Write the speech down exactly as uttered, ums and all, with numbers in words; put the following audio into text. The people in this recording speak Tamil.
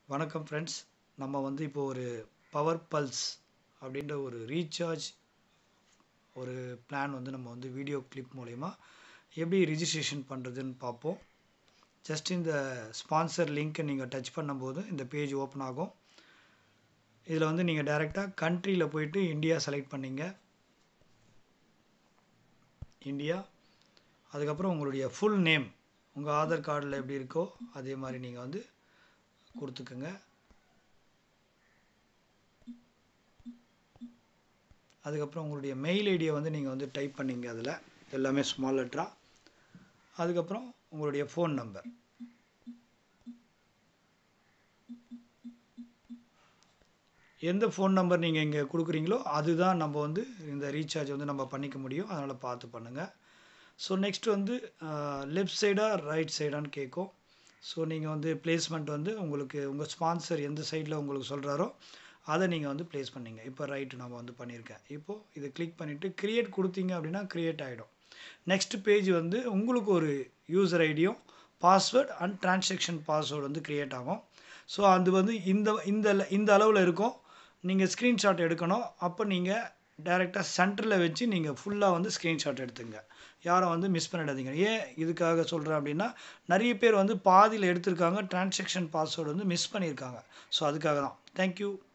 வணக்கம் ஃப்ரெண்ட்ஸ். நம்ம வந்து இப்போ ஒரு பவர் பல்ஸ் அப்படின்ற ஒரு ரீசார்ஜ் ஒரு பிளான் வந்து நம்ம வந்து வீடியோ கிளிப் மூலயமா எப்படி ரிஜிஸ்ட்ரேஷன் பண்ணுறதுன்னு பார்ப்போம். ஜஸ்ட் இந்த ஸ்பான்சர் லிங்க்கை நீங்கள் டச் பண்ணும்போது இந்த பேஜ் ஓப்பன் ஆகும். இதில் வந்து நீங்கள் டைரெக்டாக கண்ட்ரியில் போயிட்டு இந்தியா செலக்ட் பண்ணிங்க. இந்தியா, அதுக்கப்புறம் உங்களுடைய ஃபுல் நேம் உங்கள் ஆதார் கார்டில் எப்படி இருக்கோ அதே மாதிரி நீங்கள் வந்து கொடுத்துக்குங்க. அதுக்கப்புறம் உங்களுடைய மெயில் ஐடியை வந்து நீங்கள் வந்து டைப் பண்ணிங்க. அதில் எல்லாமே ஸ்மால் லெட்டரா. அதுக்கப்புறம் உங்களுடைய ஃபோன் நம்பர், எந்த ஃபோன் நம்பர் நீங்கள் இங்கே கொடுக்குறீங்களோ அதுதான் நம்ம வந்து இந்த ரீசார்ஜ் வந்து நம்ம பண்ணிக்க முடியும். அதனால் பார்த்து பண்ணுங்கள். ஸோ நெக்ஸ்ட் வந்து லெஃப்ட் சைடாக ரைட் சைடான்னு கேட்கும். ஸோ நீங்கள் வந்து பிளேஸ்மெண்ட் வந்து உங்களுக்கு உங்கள் ஸ்பான்சர் எந்த சைடில் உங்களுக்கு சொல்கிறாரோ அதை நீங்கள் வந்து ப்ளேஸ் பண்ணிங்க. இப்போ ரைட்டு நம்ம வந்து பண்ணியிருக்கேன். இப்போது இதை கிளிக் பண்ணிவிட்டு க்ரியேட் கொடுத்தீங்க அப்படின்னா க்ரியேட் ஆகிடும். நெக்ஸ்ட் பேஜ் வந்து உங்களுக்கு ஒரு யூசர் ஐடியும் பாஸ்வேர்ட் அண்ட் டிரான்சாக்ஷன் பாஸ்வேர்டு வந்து க்ரியேட் ஆகும். ஸோ அது வந்து இந்த இந்த இந்த அளவில் இருக்கும். நீங்கள் ஸ்க்ரீன்ஷாட் எடுக்கணும். அப்போ நீங்கள் டைரெக்டாக சென்டரில் வச்சு நீங்கள் ஃபுல்லாக வந்து ஸ்க்ரீன்ஷாட் எடுத்துங்க. யாரும் வந்து மிஸ் பண்ணிடாதீங்க. ஏன் இதுக்காக சொல்கிறேன் அப்படின்னா, நிறைய பேர் வந்து பாதியில் எடுத்திருக்காங்க, டிரான்சாக்ஷன் பாஸ்வேர்டு வந்து மிஸ் பண்ணியிருக்காங்க. ஸோ அதுக்காக தான். தேங்க்யூ.